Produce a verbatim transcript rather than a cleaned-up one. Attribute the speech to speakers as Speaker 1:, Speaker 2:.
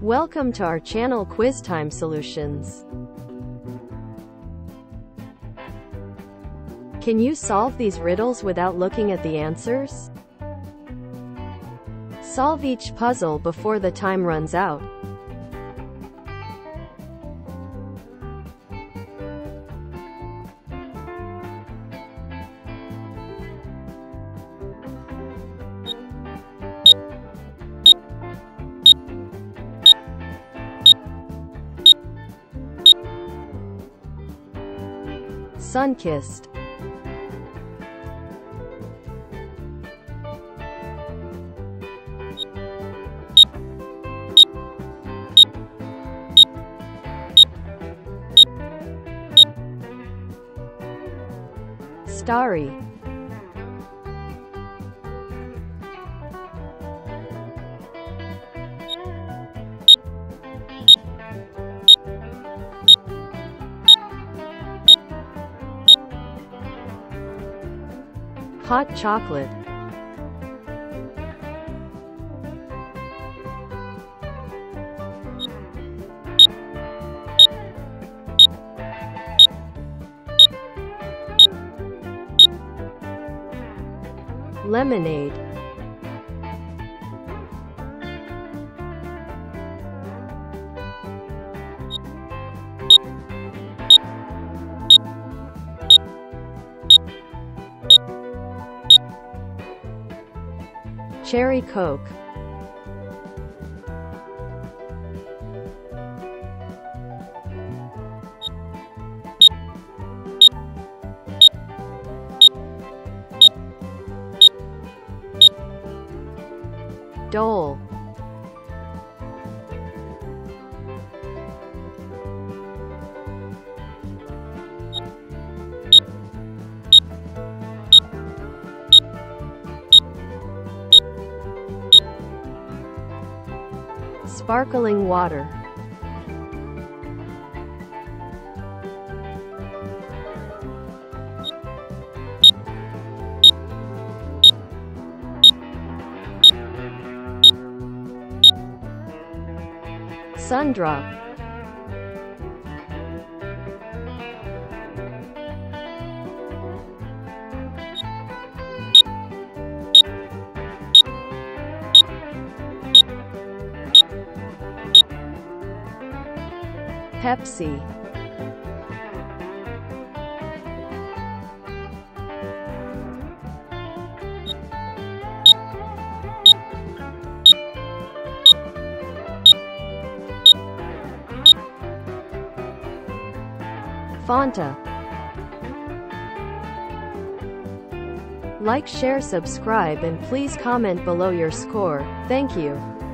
Speaker 1: Welcome to our channel Quiz Time Solutions. Can you solve these riddles without looking at the answers? Solve each puzzle before the time runs out. Sun-kissed. Starry. Hot chocolate. Lemonade. Cherry Coke. Dole. Sparkling water. Sundrop. Pepsi. Fanta. Like, share, subscribe, and please comment below your score. Thank you.